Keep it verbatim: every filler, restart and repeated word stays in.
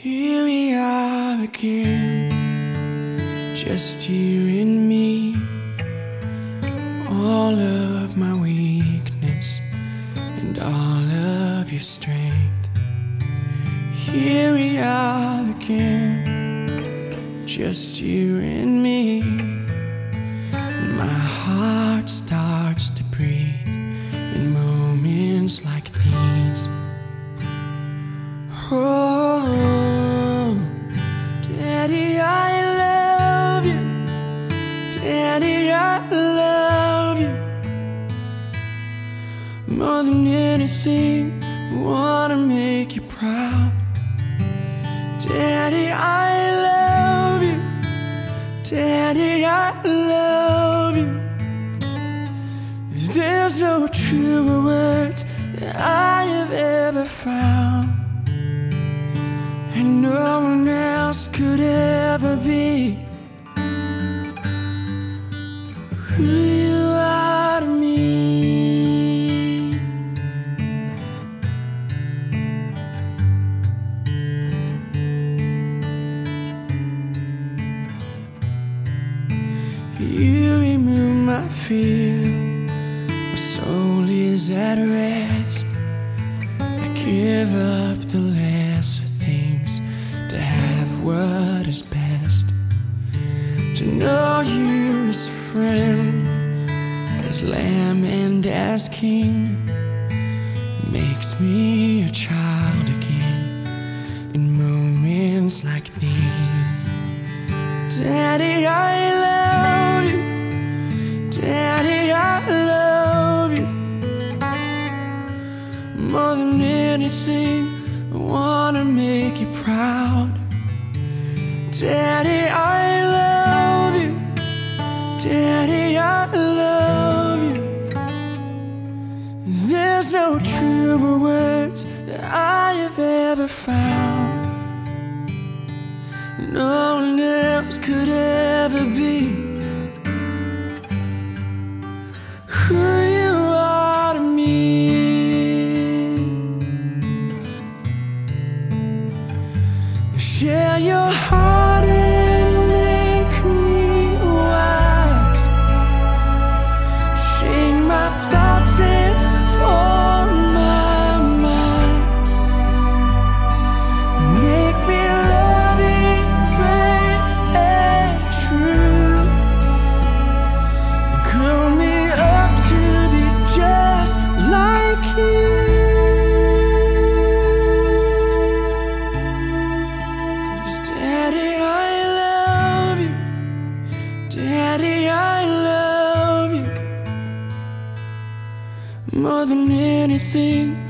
Here we are again, just you and me. All of my weakness and all of your strength. Here we are again, just you and me. And my heart starts to breathe in moments like these. Oh, Daddy, I love you. Daddy, I love you. More than anything, I wanna make you proud. Daddy, I love you. Daddy, I love you. There's no truer words that I have ever found, and no one else could ever be who you are to me. You remove my fear, my soul is at rest. I give up the lesser things to have what is best. To know you as a friend, as lamb and as king, makes me a child again in moments like these. Daddy, I love you. Daddy, I love you. More than anything, I wanna make you proud. Daddy, I love you. Daddy, I love you. There's no truer words that I have ever found. No one else could ever be who you are to me. Share your heart and make me wax. Shake my thoughts and form my mind. Make me loving, brave and true. Grow me up to be just like you. Daddy, I love you. Daddy, I love you. More than anything,